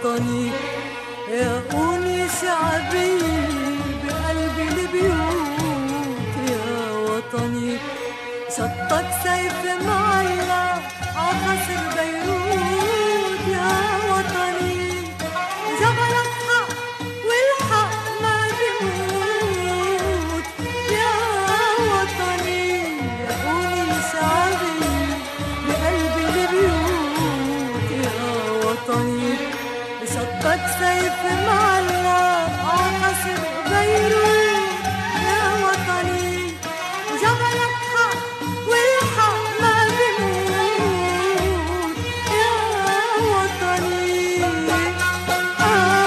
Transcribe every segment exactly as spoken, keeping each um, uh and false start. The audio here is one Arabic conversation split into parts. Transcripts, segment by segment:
وطني، يا أوني شعبي بقلبي البيوت يا وطني. شطك سيف معلق عقصر بيروت يا وطني، جبلك حق والحق ما بيموت يا وطني. يا أوني شعبي بقلبي البيوت يا وطني، شطك سيف معلق عقصر بيروت يا وطني، وجبلك حق والحق ما بيموت يا وطني. آه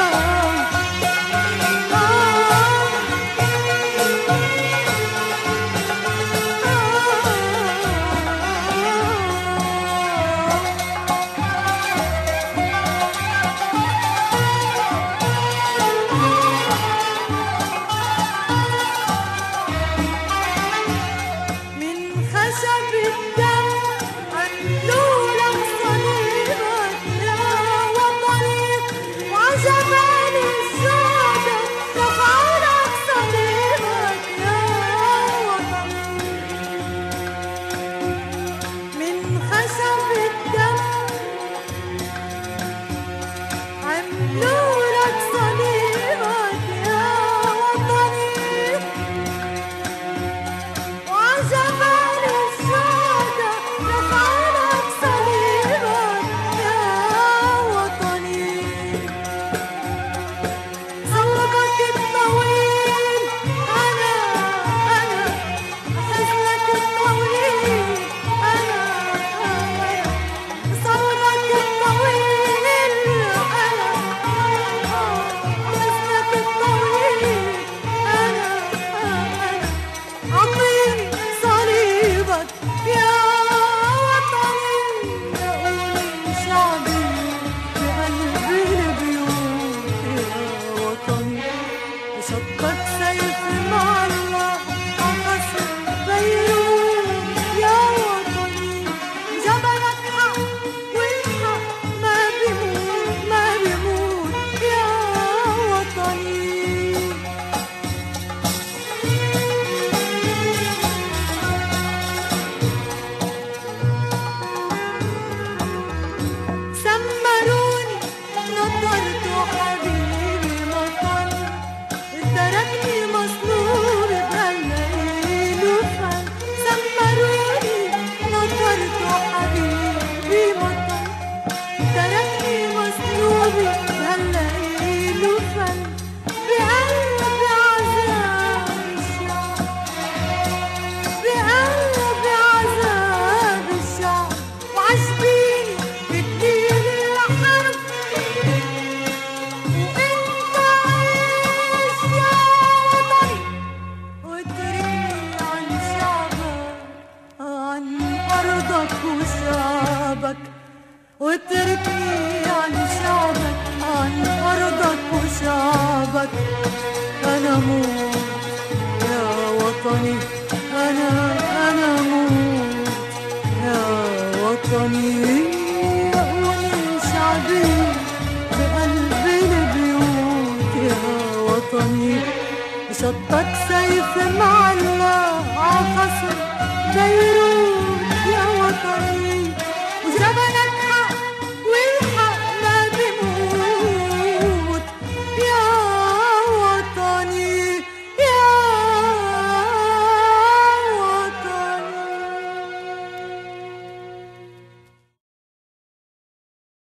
واتركني عن شعبك، عن أرضك وشعبك. أنا موت يا وطني، أنا أنا موت يا وطني. يا أوني شعبي بقلبي البيوت يا وطني، شطك سيف معلق